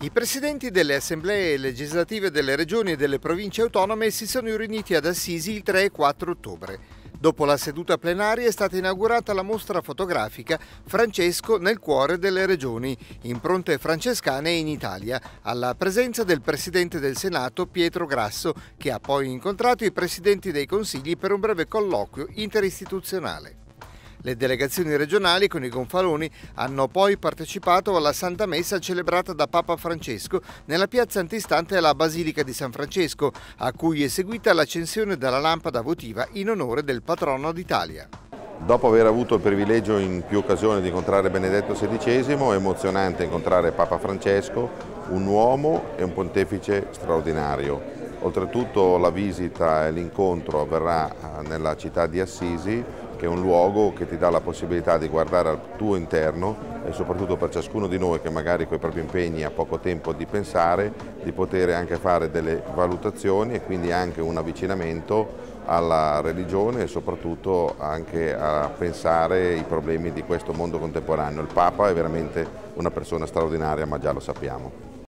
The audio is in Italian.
I presidenti delle assemblee legislative delle regioni e delle province autonome si sono riuniti ad Assisi il 3 e 4 ottobre. Dopo la seduta plenaria è stata inaugurata la mostra fotografica Francesco nel cuore delle regioni, impronte francescane in Italia, alla presenza del Presidente del Senato Pietro Grasso, che ha poi incontrato i Presidenti dei Consigli per un breve colloquio interistituzionale. Le delegazioni regionali con i gonfaloni hanno poi partecipato alla Santa Messa celebrata da Papa Francesco nella piazza antistante alla Basilica di San Francesco, a cui è seguita l'accensione della lampada votiva in onore del patrono d'Italia. Dopo aver avuto il privilegio in più occasioni di incontrare Benedetto XVI, è emozionante incontrare Papa Francesco, un uomo e un pontefice straordinario. Oltretutto la visita e l'incontro avverrà nella città di Assisi, che è un luogo che ti dà la possibilità di guardare al tuo interno e soprattutto per ciascuno di noi che magari con i propri impegni ha poco tempo di pensare, di poter anche fare delle valutazioni e quindi anche un avvicinamento alla religione e soprattutto anche a pensare ai problemi di questo mondo contemporaneo. Il Papa è veramente una persona straordinaria, ma già lo sappiamo.